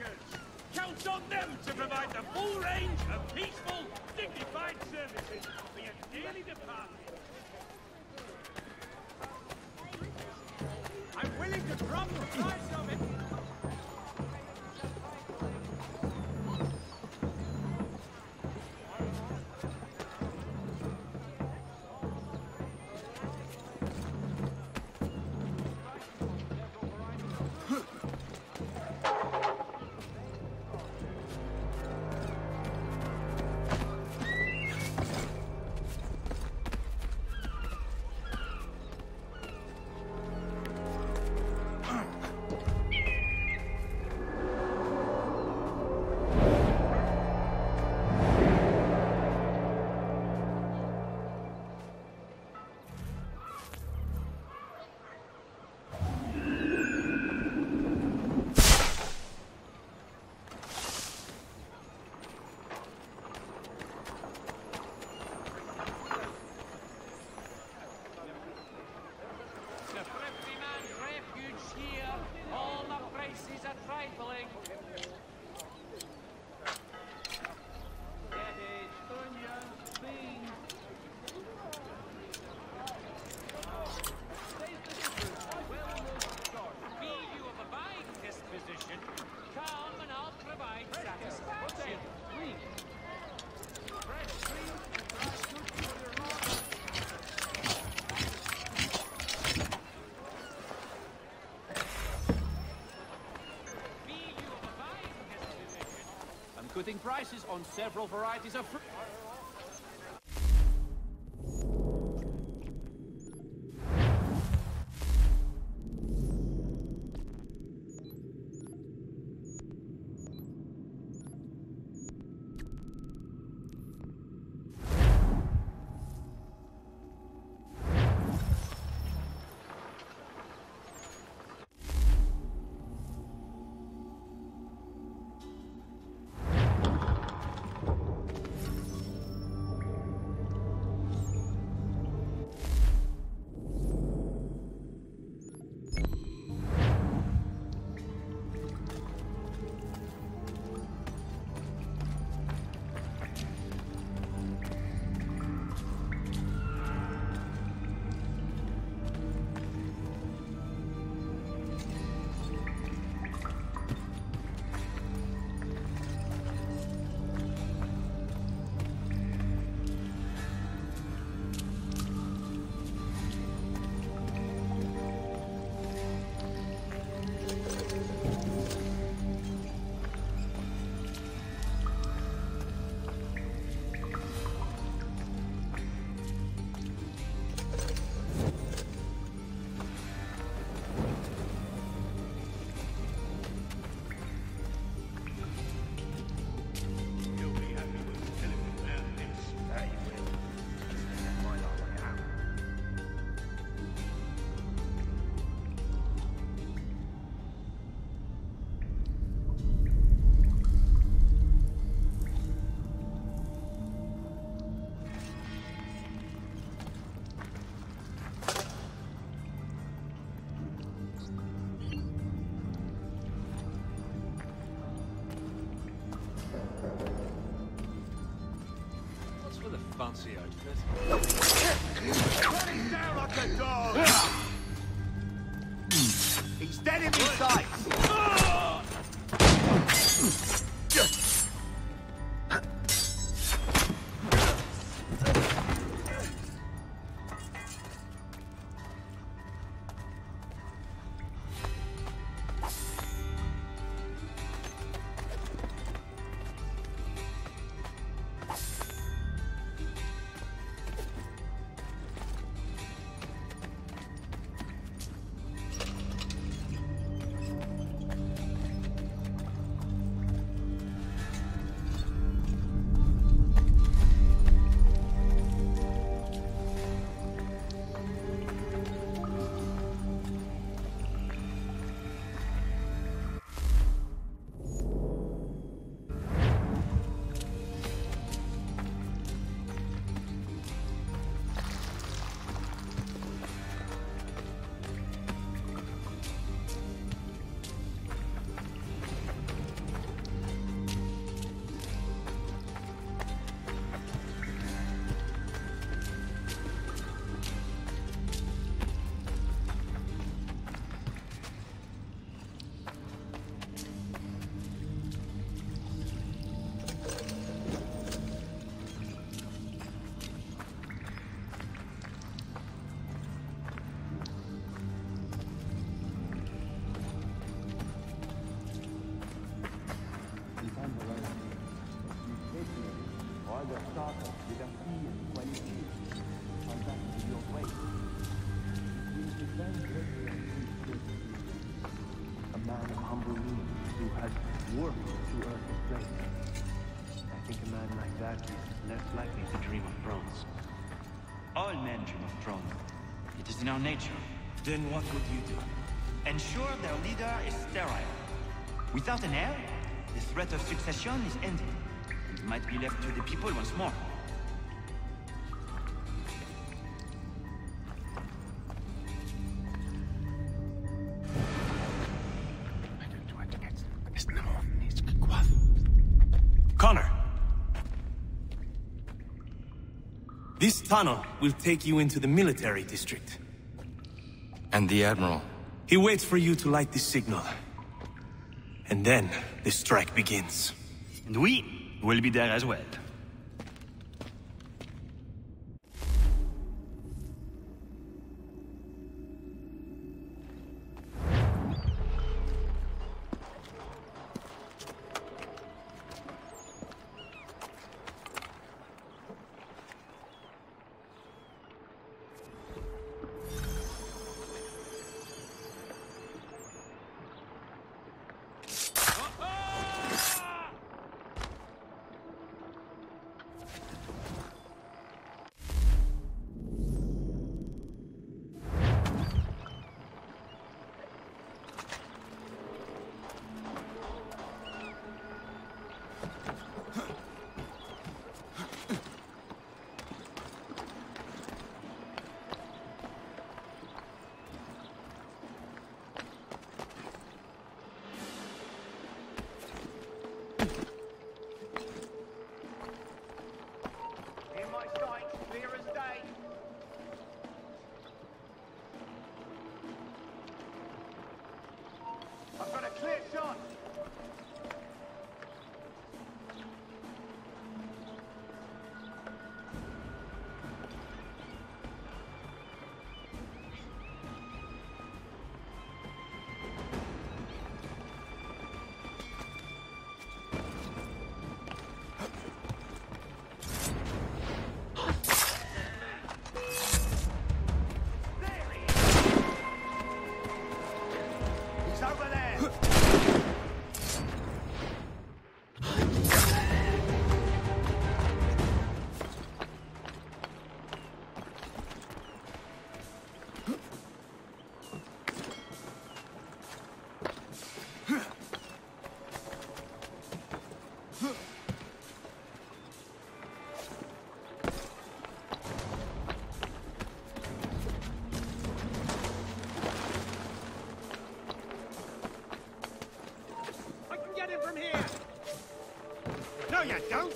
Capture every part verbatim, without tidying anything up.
Count on them to provide the full range of peaceful, dignified services for your dearly departed. I'm willing to drop the price of it. Cutting prices on several varieties of fruit. Fancy outfit. Run him down like a dog! He's dead in his sights! A man of humble means who has worked to earn his place. I think a man like that is less likely to dream of thrones. All men dream of throne. It is in our nature. Then what would you do? Ensure their leader is sterile. Without an heir, the threat of succession is ended. It might be left to the people once more. Connor! This tunnel will take you into the military district. And the Admiral? He waits for you to light the signal. And then, the strike begins. And we will be there as well. No, you don't!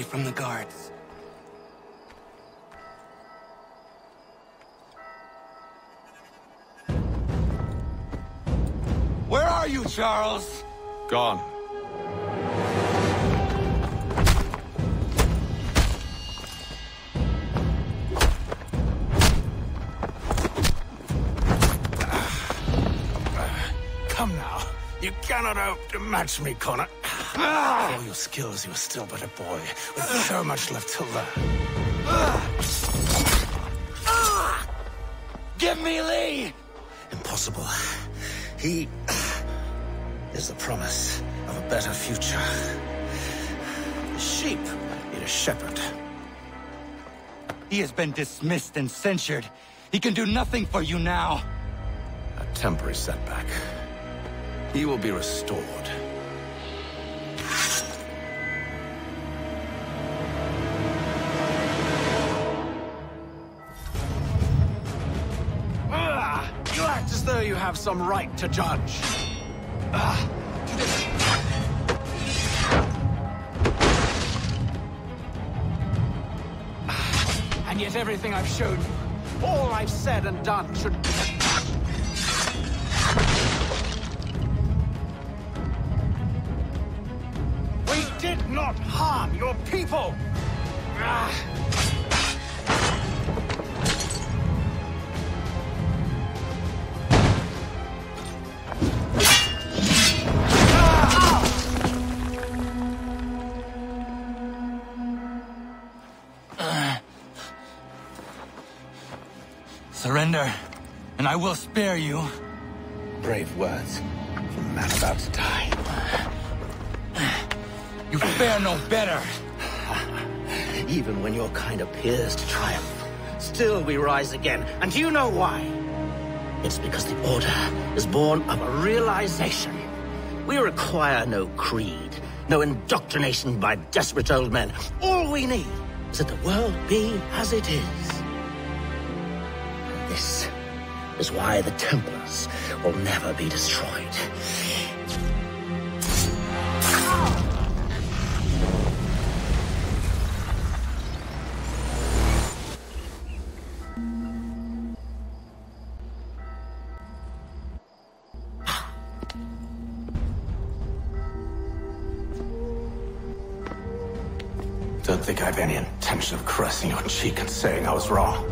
from the guards. Where are you, Charles? Gone. Come now. You cannot hope to match me, Connor. For all your skills, you are still but a boy, with so much left to learn. Give me Lee! Impossible. He is the promise of a better future. The sheep need a shepherd. He has been dismissed and censured. He can do nothing for you now. A temporary setback. He will be restored. Ah, you act as though you have some right to judge. Ah, and yet everything I've shown you, all I've said and done should... We did not harm your people! Ah. Surrender, and I will spare you. Brave words from a man about to die. You fare no better. Even when your kind appears to triumph, still we rise again. And do you know why? It's because the Order is born of a realization. We require no creed, no indoctrination by desperate old men. All we need is that the world be as it is. This is why the Templars will never be destroyed. Don't think I have any intention of caressing your cheek and saying I was wrong.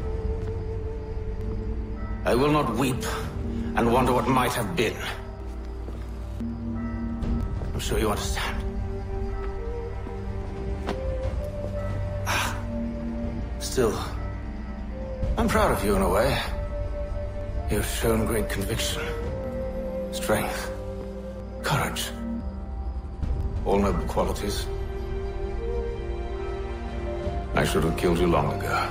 I will not weep and wonder what might have been. I'm sure you understand. Still, I'm proud of you in a way. You've shown great conviction, strength, courage. All noble qualities. I should have killed you long ago.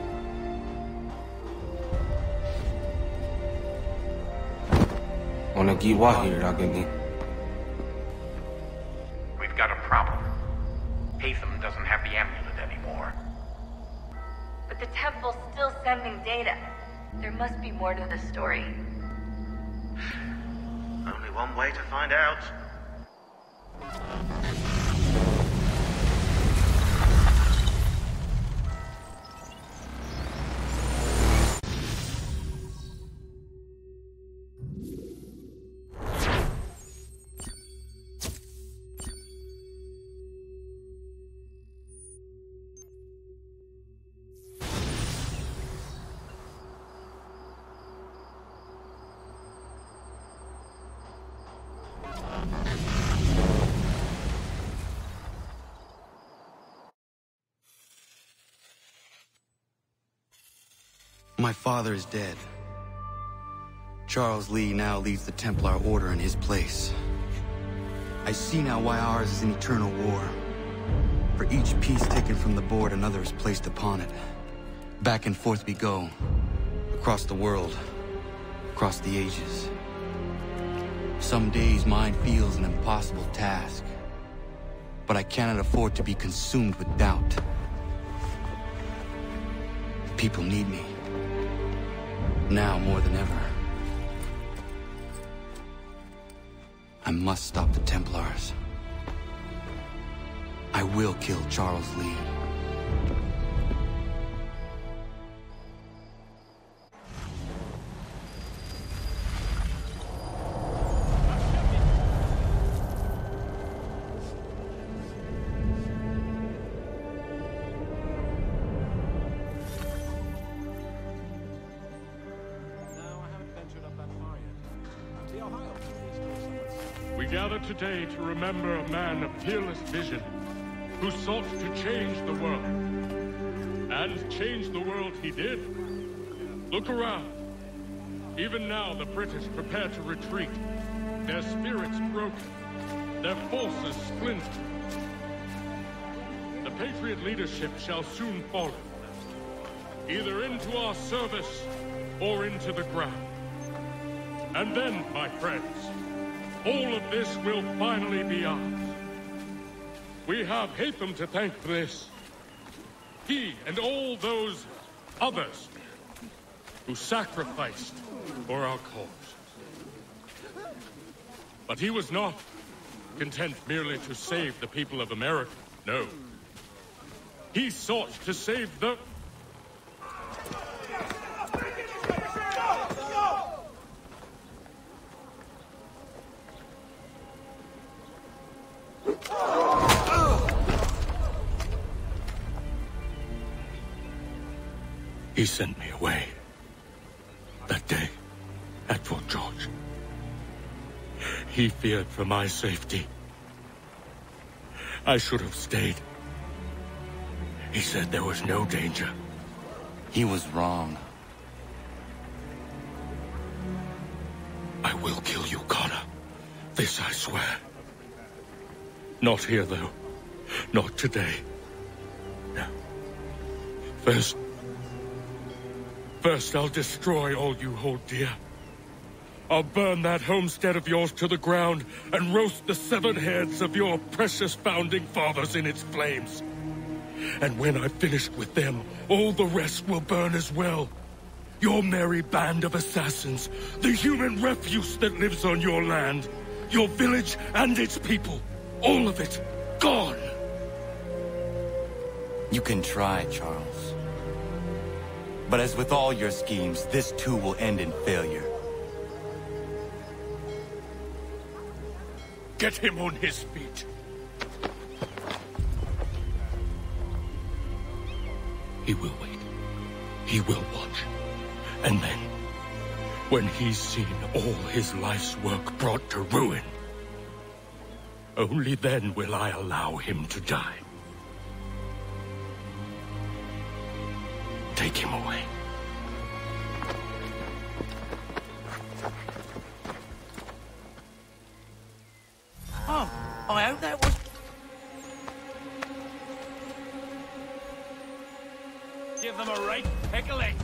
We've got a problem. Haytham doesn't have the amulet anymore. But the temple's still sending data. There must be more to the story. Only one way to find out. My father is dead. Charles Lee now leads the Templar Order in his place. I see now why ours is an eternal war. For each piece taken from the board, another is placed upon it. Back and forth we go. Across the world. Across the ages. Some days mine feels an impossible task. But I cannot afford to be consumed with doubt. People need me. Now more than ever. I must stop the Templars. I will kill Charles Lee. We gather today to remember a man of peerless vision who sought to change the world. And change the world he did. Look around. Even now the British prepare to retreat. Their spirits broken. Their forces splintered. The Patriot leadership shall soon follow. Either into our service or into the ground. And then, my friends, all of this will finally be ours. We have Haytham to thank for this. He and all those others who sacrificed for our cause. But he was not content merely to save the people of America. No. He sought to save the... He sent me away. That day, at Fort George. He feared for my safety. I should have stayed. He said there was no danger. He was wrong. I will kill you, Connor. This I swear. Not here, though. Not today. No. First... First, I'll destroy all you hold dear. I'll burn that homestead of yours to the ground and roast the severed heads of your precious founding fathers in its flames. And when I've finished with them, all the rest will burn as well. Your merry band of assassins, the human refuse that lives on your land, your village and its people, all of it, gone. You can try, Charles. But as with all your schemes, this too will end in failure. Get him on his feet. He will wait. He will watch. And then, when he's seen all his life's work brought to ruin, only then will I allow him to die. Take him away. Oh, I hope that was... Give them a right pickling.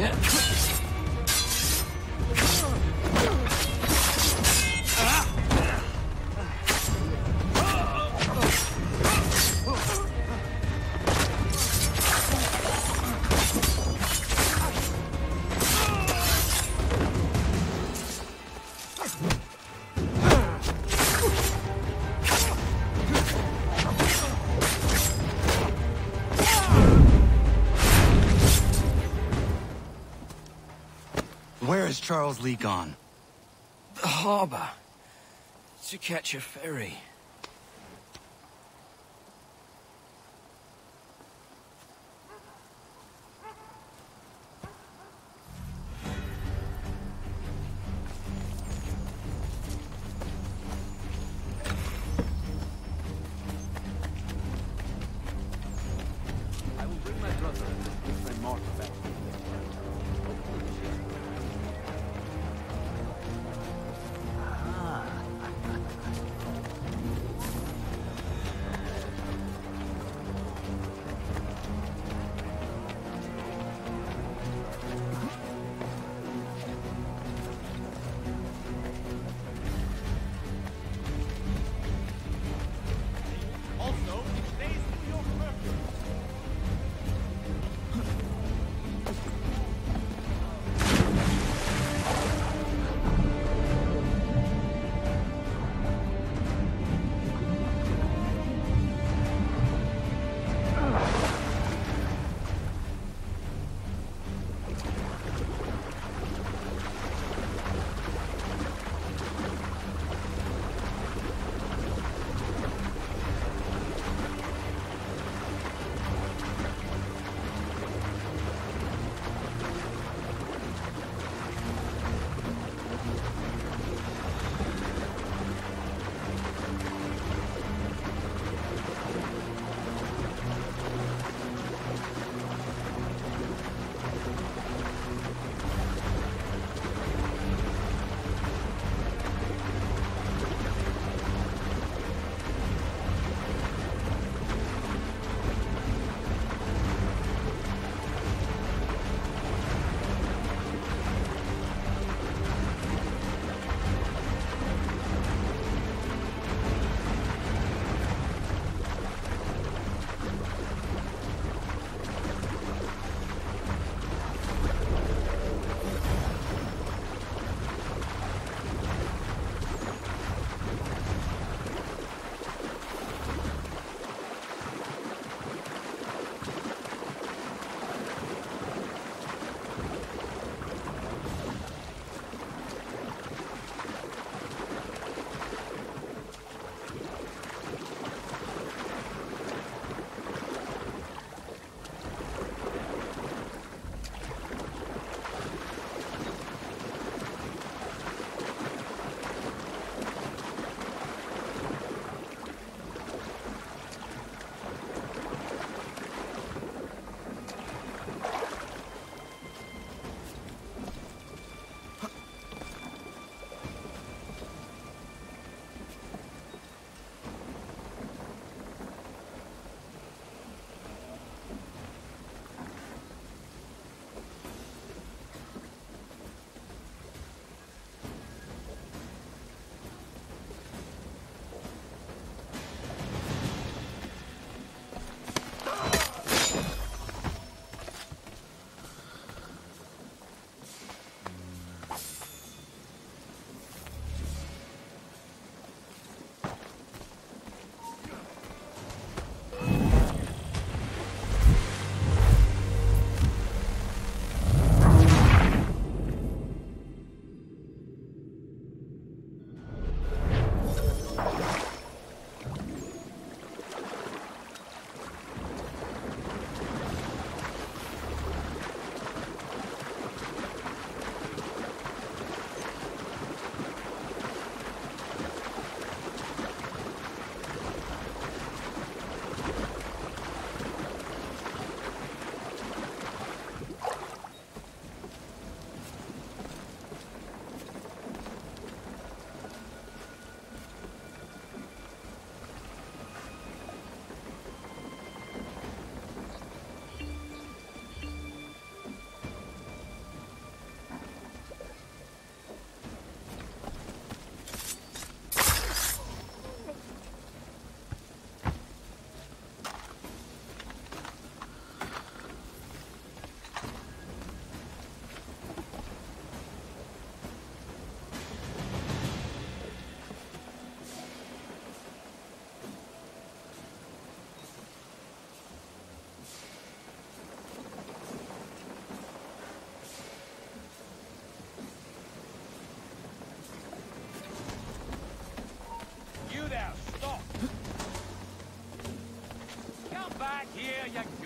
Where is Charles Lee gone? The harbor. To catch a ferry. I will bring my brother and my Mark back.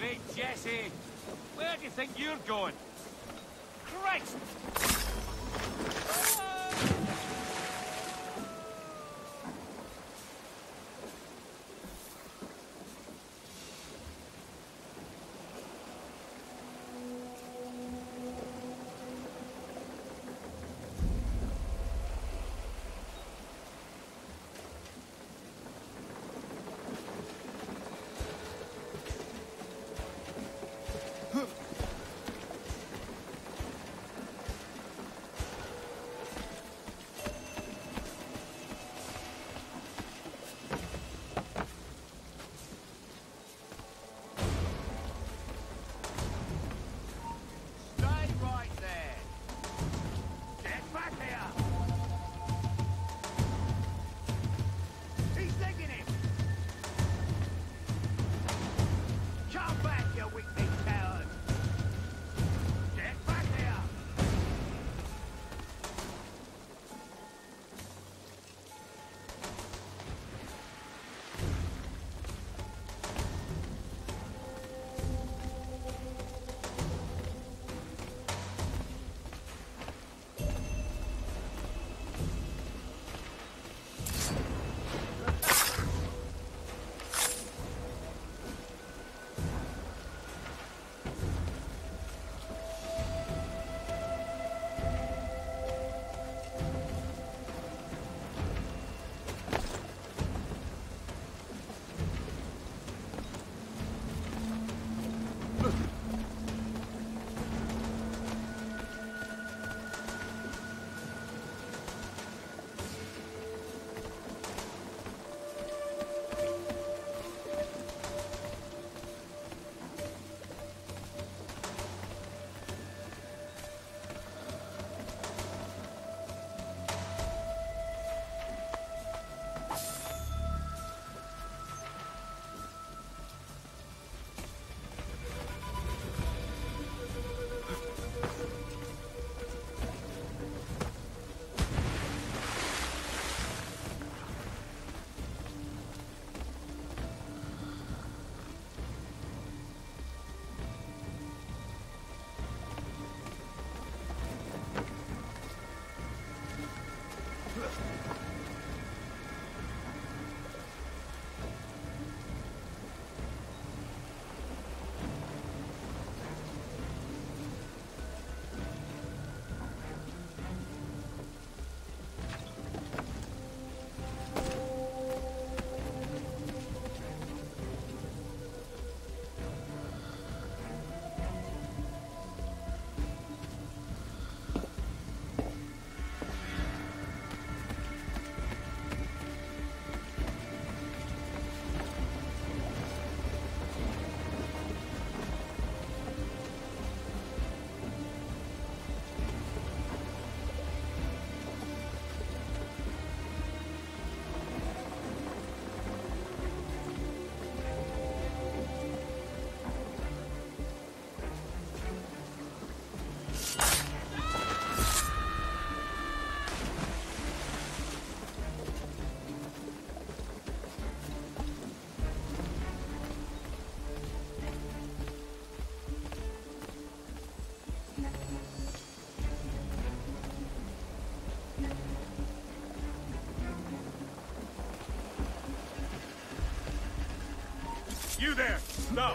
Hey, Jesse! Where do you think you're going? Christ! You there! Stop!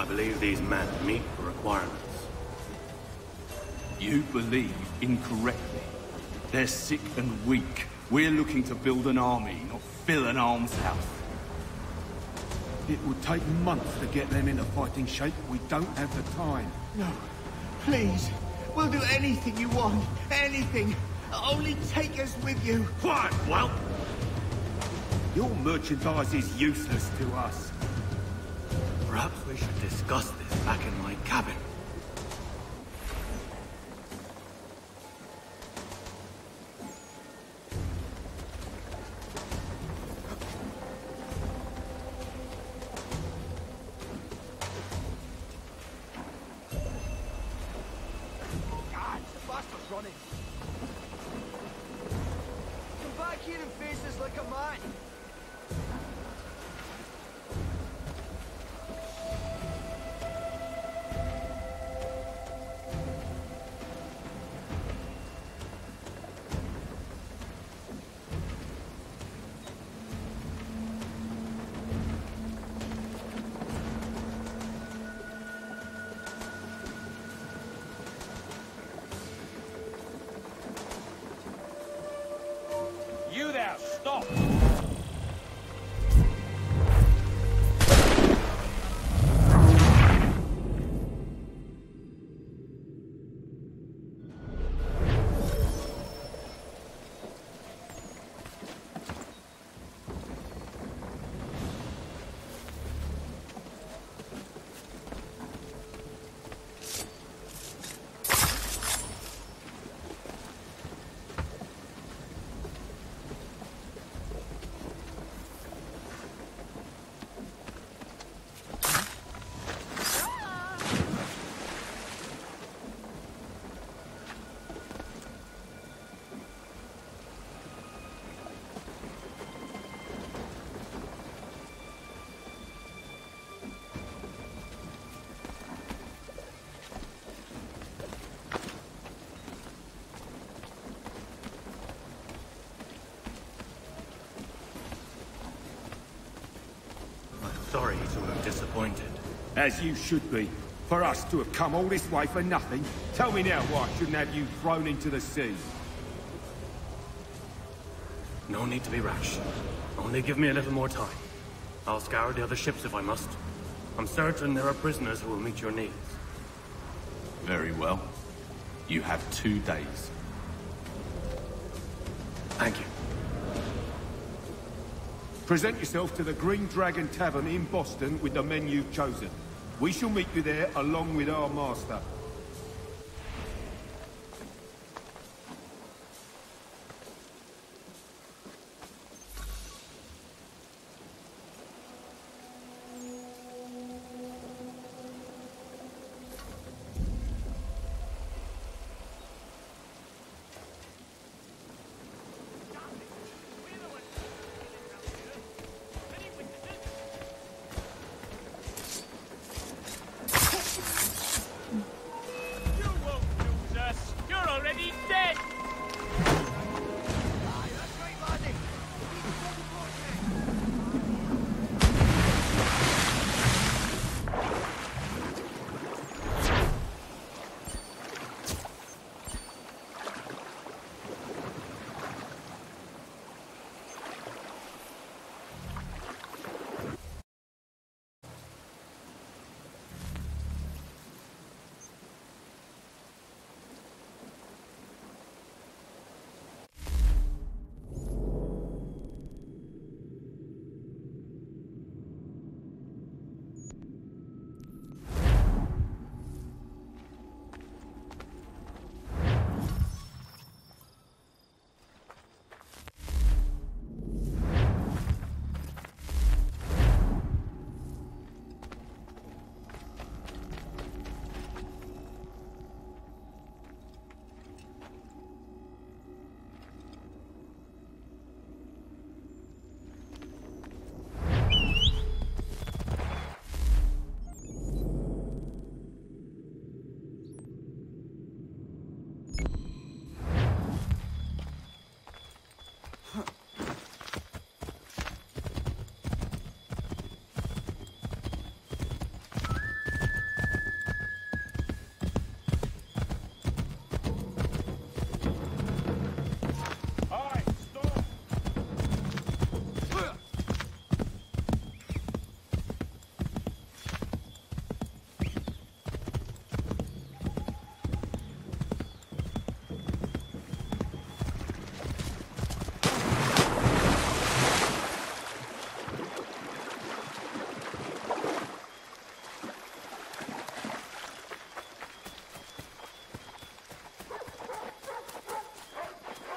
I believe these men meet the requirements. You believe incorrectly. They're sick and weak. We're looking to build an army, not fill an almshouse. It would take months to get them into fighting shape. We don't have the time. No. Please. We'll do anything you want. Anything. Only take us with you. Quiet, well. Your merchandise is useless to us. Perhaps we should discuss this back in my cabin. God, the bastard's running. Come back here and face us like a man. You there, stop! Sorry to have disappointed. As you should be. For us to have come all this way for nothing. Tell me now why I shouldn't have you thrown into the sea. No need to be rash. Only give me a little more time. I'll scour the other ships if I must. I'm certain there are prisoners who will meet your needs. Very well. You have two days. Thank you. Present yourself to the Green Dragon Tavern in Boston with the men you've chosen. We shall meet you there along with our master.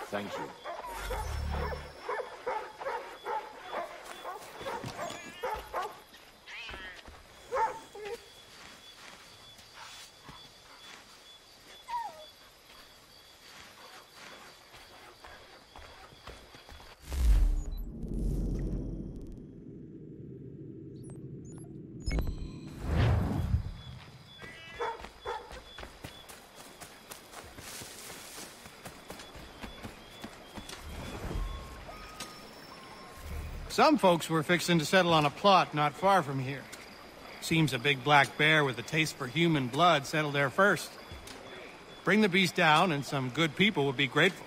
Thank you. Some folks were fixing to settle on a plot not far from here. Seems a big black bear with a taste for human blood settled there first. Bring the beast down and some good people would be grateful.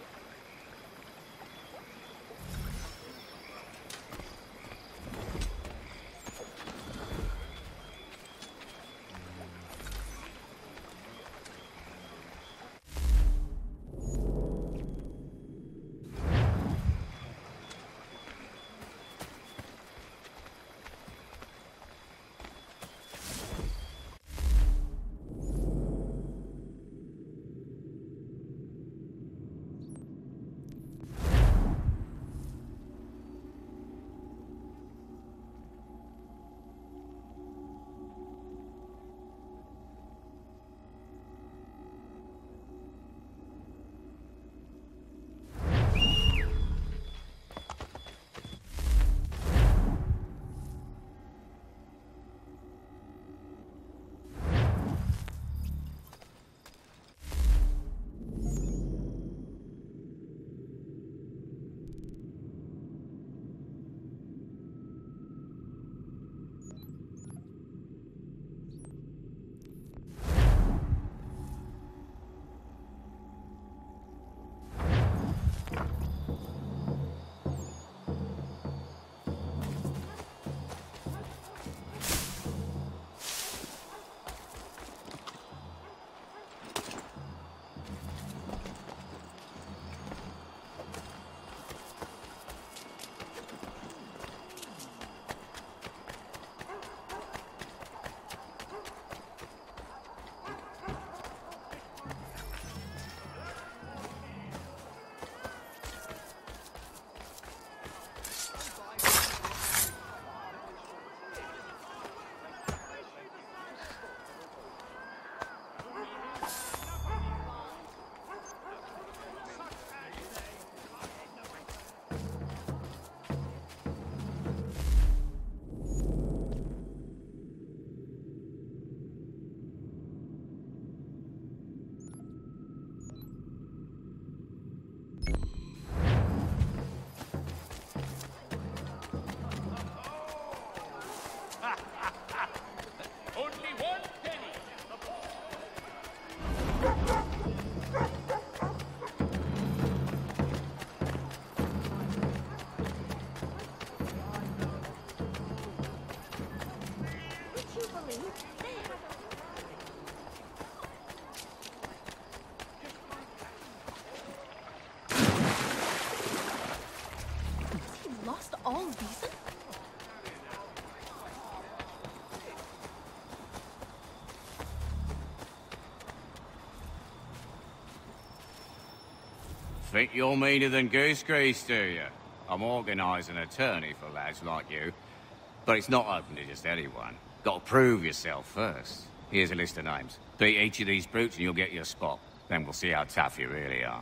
Think you're meaner than goose grease, do you? I'm organising an attorney for lads like you. But it's not open to just anyone. Got to prove yourself first. Here's a list of names. Beat each of these brutes and you'll get your spot. Then we'll see how tough you really are.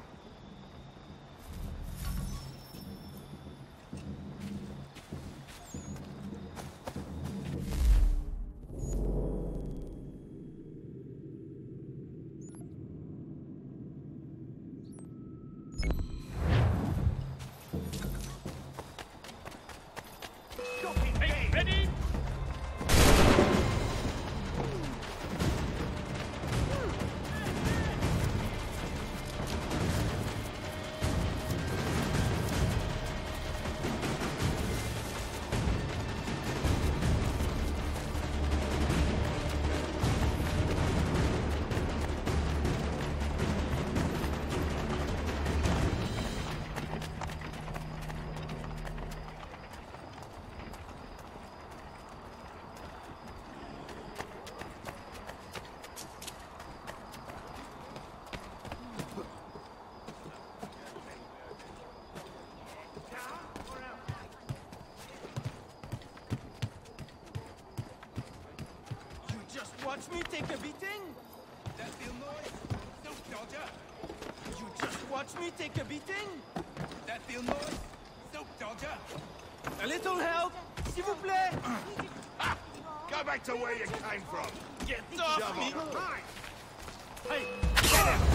watch me take a beating? That feel noise? No, Dodger. You just watch me take a beating? That feel noise? No, Dodger. A little help, s'il vous plaît. Ah, go back to where you came from. Get off Shove me. off. Hey, Get him!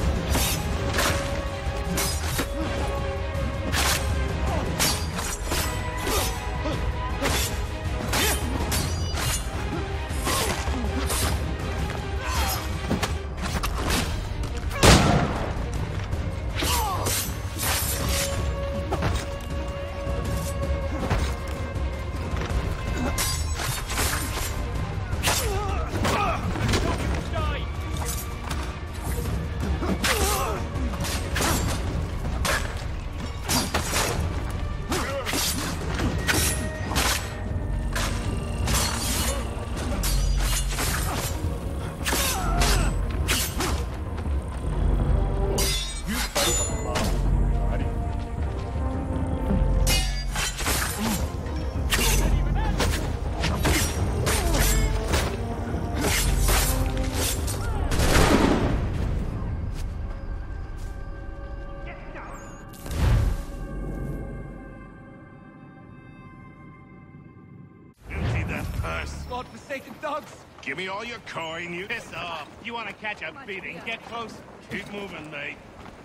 godforsaken dogs! Give me all your coin, you... Piss off. You want to catch a beating? Get close. Keep moving, mate.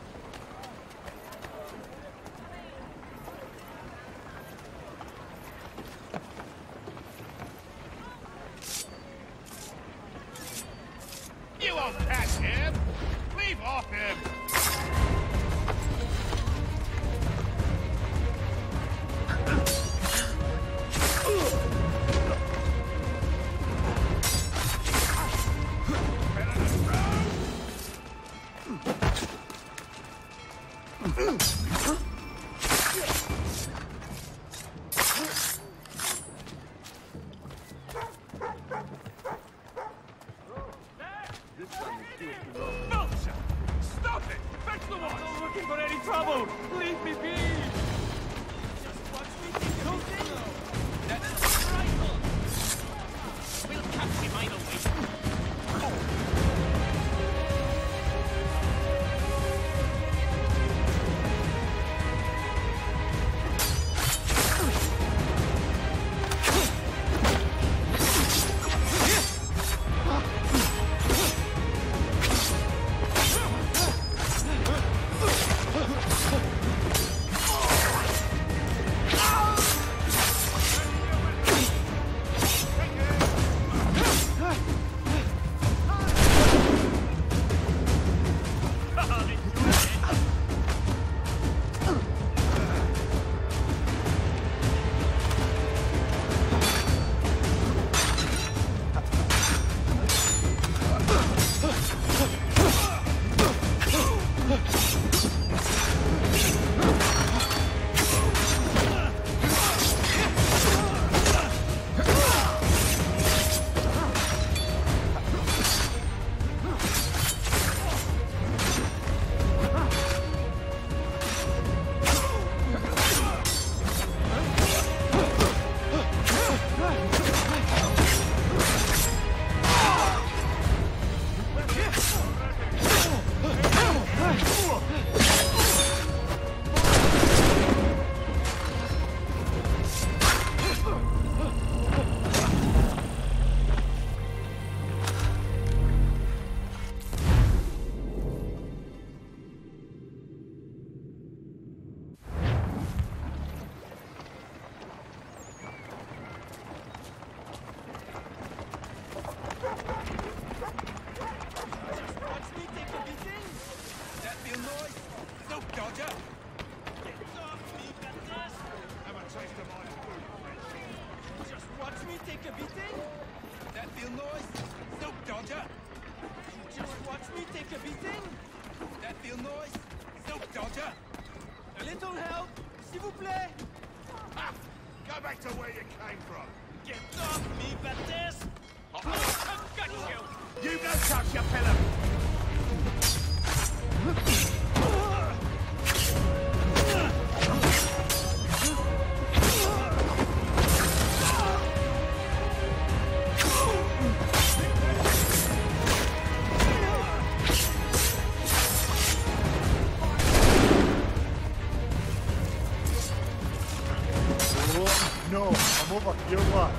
You won't catch him! Leave off him! No, I'm over here, what?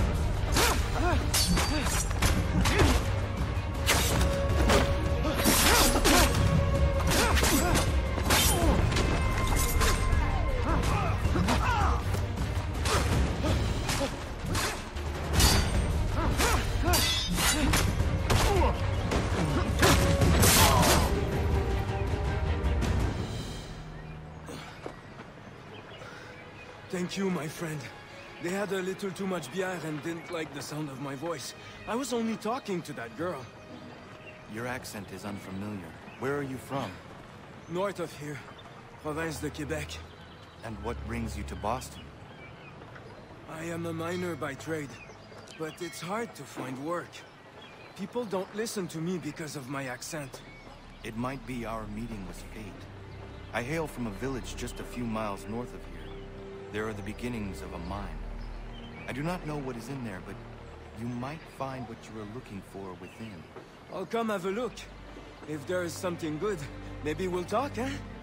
Thank you, my friend. They had a little too much beer and didn't like the sound of my voice. I was only talking to that girl. Your accent is unfamiliar. Where are you from? North of here. Province de Quebec. And what brings you to Boston? I am a miner by trade, but it's hard to find work. People don't listen to me because of my accent. It might be our meeting was fate. I hail from a village just a few miles north of here. There are the beginnings of a mine. I do not know what is in there, but you might find what you are looking for within. I'll come have a look. If there is something good, maybe we'll talk, eh?